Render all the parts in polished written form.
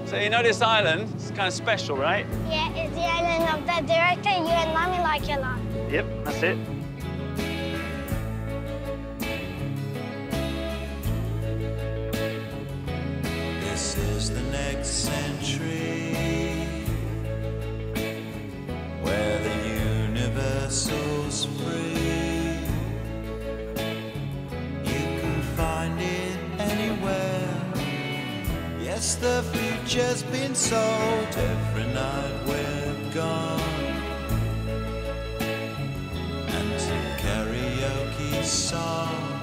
So you know this island? It's kind of special, right? Yeah, it's the island of the director you and Mommy like a lot. Yep, that's it. This is the next century, where the universal's free. You can find it anywhere. Yes, the future's been sold. Every night we're gone, and to karaoke songs.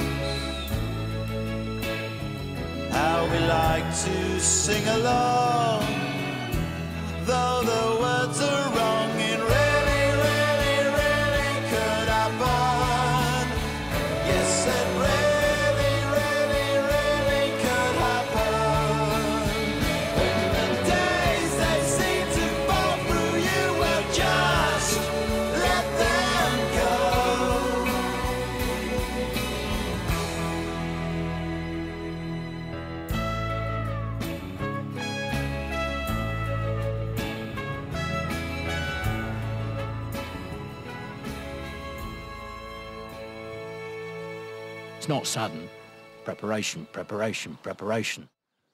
How we like to sing along, though the words are wrong. It really, really, really could happen. Yes, it really, really, really could happen. When the days they seem to fall through you, well, just let them go. It's not sudden. Preparation, preparation, preparation.